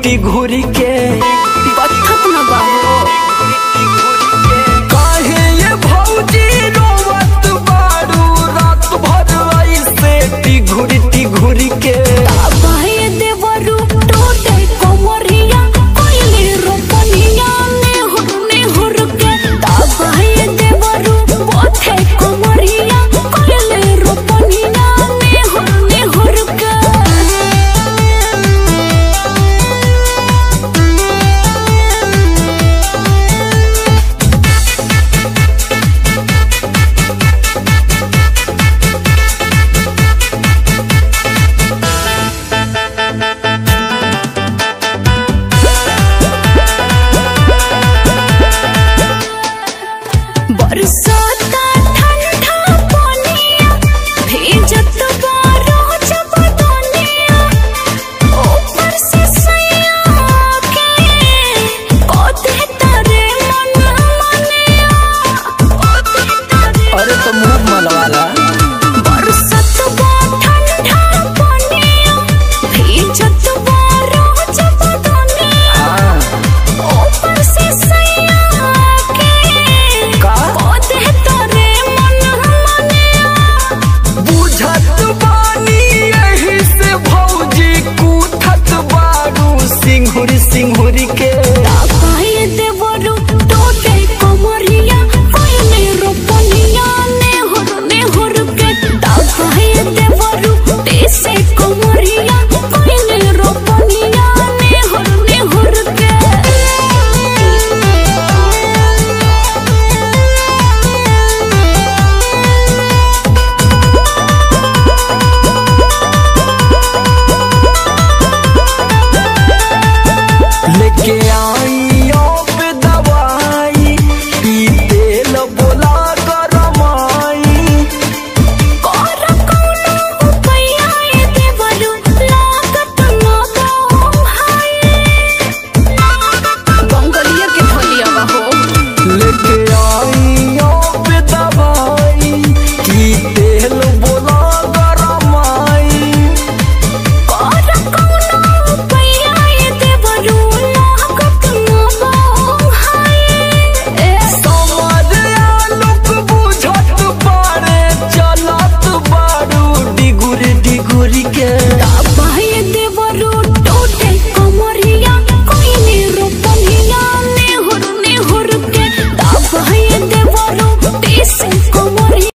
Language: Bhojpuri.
घुरी घुरी के बत्थत न बाहो काहे ये भौजी रोवत बारू रात भर ऐसे घुरी घुरी के बाहे देवरू टोटे कोमरिया कोइली रोपनिया ने हुर के बाहे देवरू बोथे कोमरिया कोइली रोपनिया ने हुर के बरसाता ठंडा पानिया भेजत बारो जब दुनिया ऊपर से सैया के कोते तारे मन मनिया अरे तो मुँह मलवाला बरसाता ठंडा पानिया भेजत बारो जब दुनिया ऊपर से सैया के कोते तारे मन मनिया बुझत बानी यही से भौजी कूथत बारू सिंघुरी सिंघुरी के